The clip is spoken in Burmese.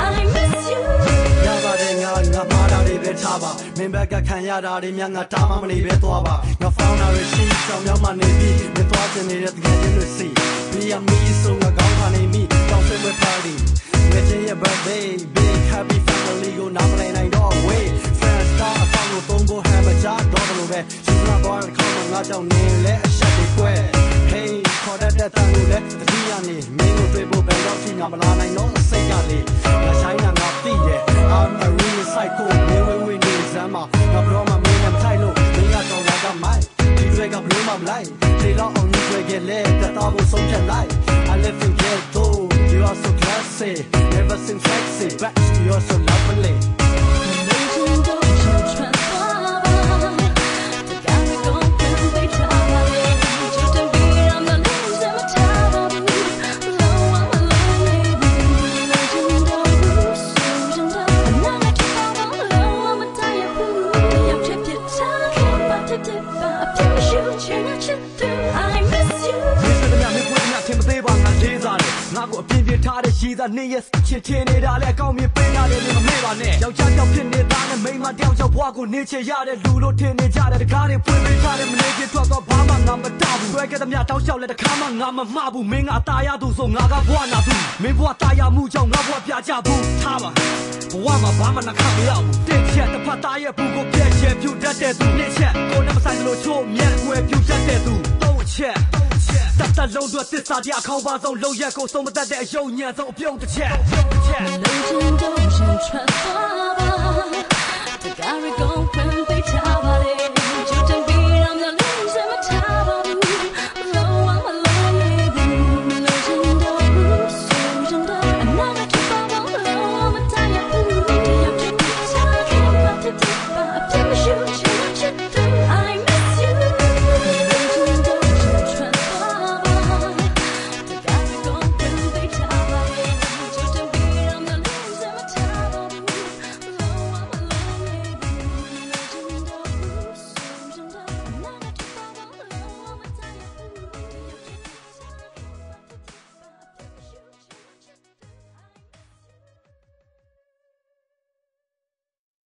မင်းဘက်ကခံရတာတွေများငါတားမှမနေပဲသွားပါငါ found out ရှိဆောင်ရောက်မှနေပြီးမင်းသွားချင်နေတဲ့တကယ်ချင်းတွေစီပြီးရမီဆိုငါကောင်းခါနေမိတောင်းစင်မဲ့ party ငါချင်းရဲ့ birthday big happy family ကိုနားမလည်နိုင်တော့ way friends star အပေါင်းကိုသုံးဖို့ hammer ချတော့တယ်လို့ပဲသူကသွားတဲ့ခေါင်းမှာငါကြောင့်နေလဲအဆက်တွေကွဲ hey ခေါ်တဲ့တန်ကိုလဲတတိယနေမင်းကိုတွေ့ဖို့ဘယ်တော့ထိငါမလာနိုင်တော့စိတ်ကလေးငါဆိုင်တာငါသိတယ် I'm a real psycho ဝေးနေစမ်းမှာငါဘရောမမင်းနဲ့မထိုက်လို့မင်းကတော့ငါကမိုက်ဒီတွေကဘလို့မလိုက်ဒီတော့အောင်ကြီးတွေလဲတတော်ဖို့ဆုံးဖြတ်လိုက် I live in ghetto you are so classy never seen sexy but you're so lovelyငါကိုအပြင်းပြထားတဲ့ရေးသားနေရဲ့ချစ်ချင်နေတာလဲအကောင်းမြင်ပေးရတယ်လို့မမေ့ပါနဲ့ယောက်ျားတောက်ဖြစ်နေတာနဲ့မိန်းမတယောက်ဘွားကိုနေချရတဲ့လူလို့ထင်နေကြတဲ့တကားတွေဖွင့်ပေးထားတဲ့မနေချင်းထွက်တော့ဘာမှငါမတောက်ဘူးတွေ့ခဲ့သမျှတောက်လျှောက်လဲတခါမှငါမမှားဘူးမင်းကအသားရသူဆိုငါကဘွားနာသူမင်းဘွားတာယာမှုကြောင့်ငါဘွားပြကြဘူးထားပါဘဝမှာဘာမှနှခမရဘူးတစ်ချက်တစ်ဖက်သားရဲ့ဘူးကိုပြက်ချက်ပြူတတ်တဲ့သူနှစ်ချက်ကိုနဲ့မဆိုင်လို့ချိုးမြက်ွယ်ပြူတတ်တဲ့သူသုံးချက်တတ်လုံးတို့သစ္စာတရားခေါင်းပါဆုံးလုံရက်ကိုဆုံးမတတ်တဲ့အယုံညံ့ဆုံးအပြုံးတစ်ချက်